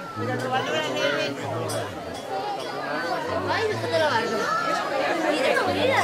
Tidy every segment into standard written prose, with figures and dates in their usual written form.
Pero lo valoran él. Ay, déjate lavarlo. Mira, mira.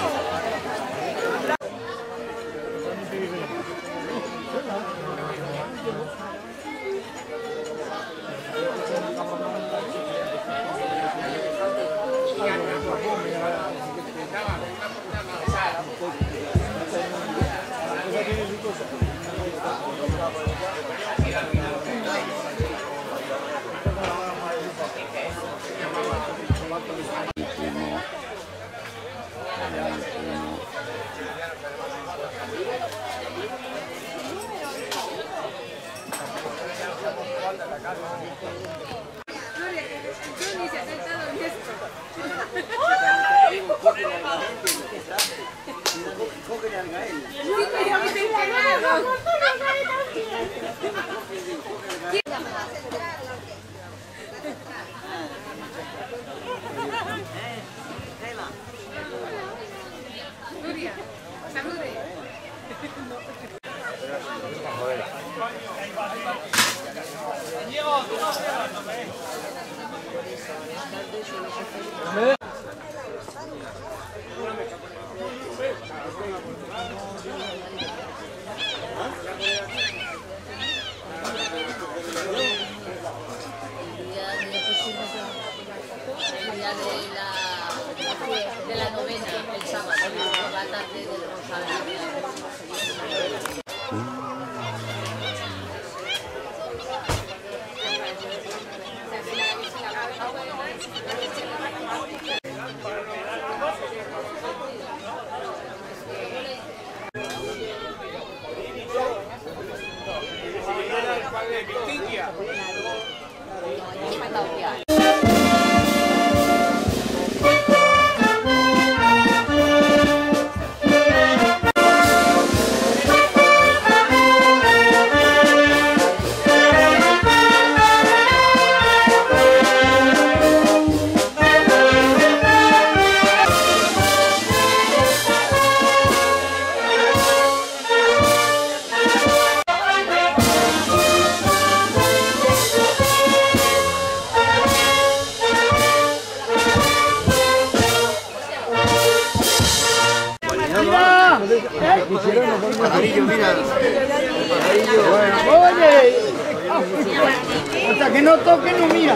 De la novena, el sábado, la tarde del Rosario. Pajarillo, mira. Oye, hasta que no toque no mira.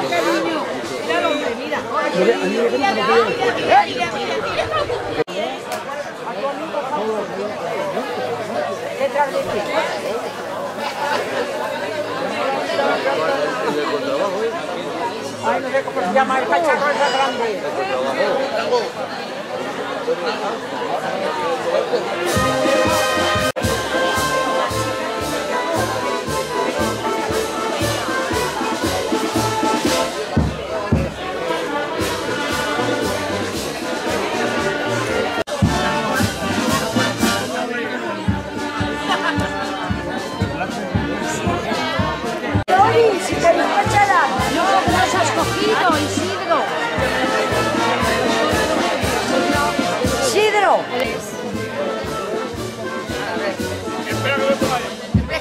Ay, no sé cómo se llama el cacharro ese grande. Si te lo echarás. No, que los has cogido, Isidro. Isidro. Espera que no te vaya.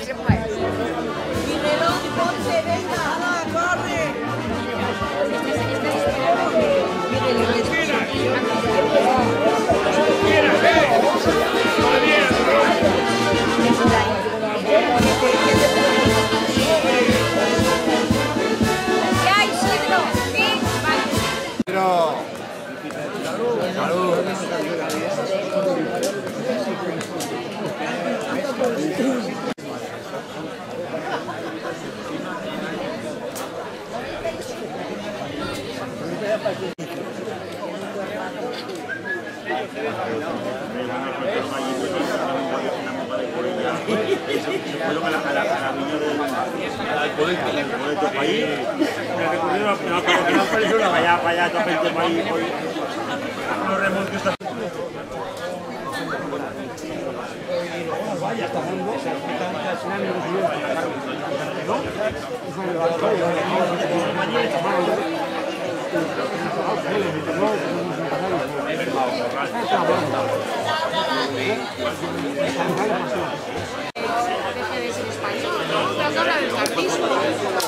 Mi reloj, ponte, venga. ¡Corre! Ya, Isidro. Deje de ser español, pero que habla del carlismo.